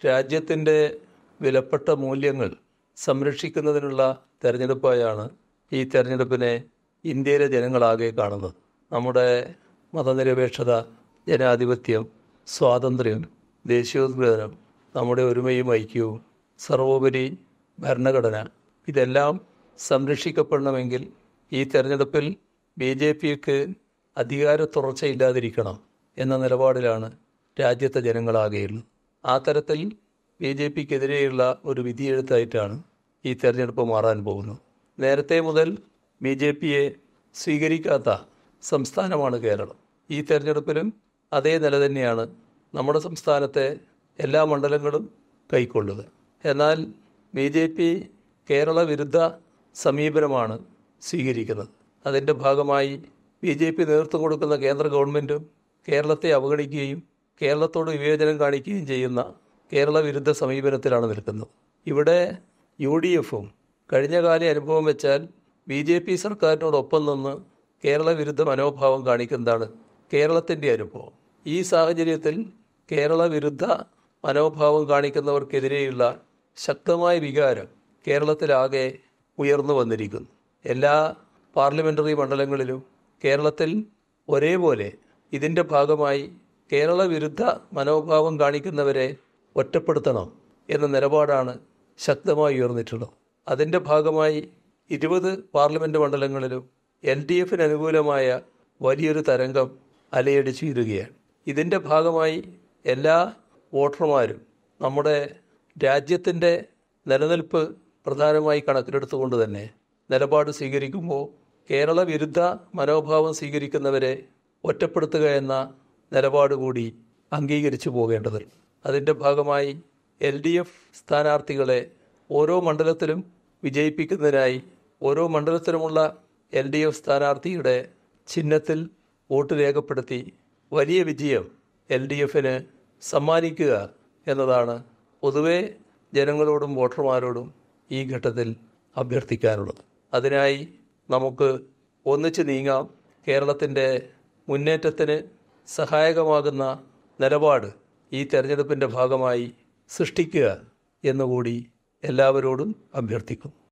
രാജ്യത്തിൻ്റെ വിലപ്പെട്ട മൂല്യങ്ങൾ സംരക്ഷിക്കുന്നതിനുള്ള തെരഞ്ഞെടുപ്പായാണ് ഈ തെരഞ്ഞെടുപ്പിനെ ഇന്ത്യയിലെ ജനങ്ങളാകെ കാണുന്നത്. നമ്മുടെ മതനിരപേക്ഷത, ജനാധിപത്യം, സ്വാതന്ത്ര്യം, ദേശീയോദ്ഗ്രഥനം, നമ്മുടെ ഒരുമയും ഐക്യവും, സർവോപരി ഭരണഘടന, ഇതെല്ലാം സംരക്ഷിക്കപ്പെടണമെങ്കിൽ ഈ തെരഞ്ഞെടുപ്പിൽ BJPക്ക് അധികാര തുടർച്ചയില്ലാതിരിക്കണം എന്ന നിലപാടിലാണ് രാജ്യത്തെ ജനങ്ങളാകെയുള്ളത്. ആ തരത്തിൽ BJPക്കെതിരെയുള്ള ഒരു വിധിയെഴുത്തായിട്ടാണ് ഈ തെരഞ്ഞെടുപ്പ് മാറാൻ പോകുന്നത്. നേരത്തെ മുതൽ BJPയെ സ്വീകരിക്കാത്ത സംസ്ഥാനമാണ് കേരളം. ഈ തെരഞ്ഞെടുപ്പിലും അതേ നില തന്നെയാണ് നമ്മുടെ സംസ്ഥാനത്തെ എല്ലാ മണ്ഡലങ്ങളും കൈക്കൊള്ളുക. എന്നാൽ BJP കേരള വിരുദ്ധ സമീപനമാണ് സ്വീകരിക്കുന്നത്. അതിൻ്റെ ഭാഗമായി BJP നേതൃത്വം കൊടുക്കുന്ന കേന്ദ്ര ഗവൺമെൻറ്റും കേരളത്തെ അവഗണിക്കുകയും കേരളത്തോട് വിവേചനം കാണിക്കുകയും ചെയ്യുന്ന കേരള വിരുദ്ധ സമീപനത്തിലാണ് നിൽക്കുന്നത്. ഇവിടെ UDFും കഴിഞ്ഞകാല അനുഭവം വെച്ചാൽ BJP സർക്കാരിനോടൊപ്പം നിന്ന് കേരള വിരുദ്ധ മനോഭാവം കാണിക്കുന്നതാണ് കേരളത്തിൻ്റെ അനുഭവം. ഈ സാഹചര്യത്തിൽ കേരള വിരുദ്ധ മനോഭാവം കാണിക്കുന്നവർക്കെതിരെയുള്ള ശക്തമായ വികാരം കേരളത്തിലാകെ ഉയർന്നു വന്നിരിക്കുന്നു. എല്ലാ പാർലമെൻ്ററി മണ്ഡലങ്ങളിലും കേരളത്തിൽ ഒരേപോലെ ഇതിൻ്റെ ഭാഗമായി കേരള വിരുദ്ധ മനോഭാവം കാണിക്കുന്നവരെ ഒറ്റപ്പെടുത്തണം എന്ന നിലപാടാണ് ശക്തമായി ഉയർന്നിട്ടുള്ളത്. അതിൻ്റെ ഭാഗമായി 20 പാർലമെൻറ്റ് മണ്ഡലങ്ങളിലും LDFന് അനുകൂലമായ വലിയൊരു തരംഗം അലയടിച്ചുയരുകയാണ്. ഇതിൻ്റെ ഭാഗമായി എല്ലാ വോട്ടർമാരും നമ്മുടെ രാജ്യത്തിൻ്റെ നിലനിൽപ്പ് പ്രധാനമായി കണക്കിലെടുത്തുകൊണ്ട് തന്നെ നിലപാട് സ്വീകരിക്കുമ്പോൾ കേരള വിരുദ്ധ മനോഭാവം സ്വീകരിക്കുന്നവരെ ഒറ്റപ്പെടുത്തുക എന്ന നിലപാട് കൂടി അംഗീകരിച്ചു പോകേണ്ടതുണ്ട്. അതിൻ്റെ ഭാഗമായി LDF സ്ഥാനാർത്ഥികളെ ഓരോ മണ്ഡലത്തിലും വിജയിപ്പിക്കുന്നതിനായി ഓരോ മണ്ഡലത്തിലുമുള്ള LDF സ്ഥാനാർത്ഥിയുടെ ചിഹ്നത്തിൽ വോട്ട് രേഖപ്പെടുത്തി വലിയ വിജയം LDFന് സമ്മാനിക്കുക എന്നതാണ് പൊതുവെ ജനങ്ങളോടും വോട്ടർമാരോടും ഈ ഘട്ടത്തിൽ അഭ്യർത്ഥിക്കാനുള്ളത്. അതിനായി നമുക്ക് ഒന്നിച്ച് നീങ്ങാം. കേരളത്തിൻ്റെ മുന്നേറ്റത്തിന് സഹായകമാകുന്ന നിലപാട് ഈ തെരഞ്ഞെടുപ്പിൻ്റെ ഭാഗമായി സൃഷ്ടിക്കുക എന്നുകൂടി എല്ലാവരോടും അഭ്യർത്ഥിക്കും.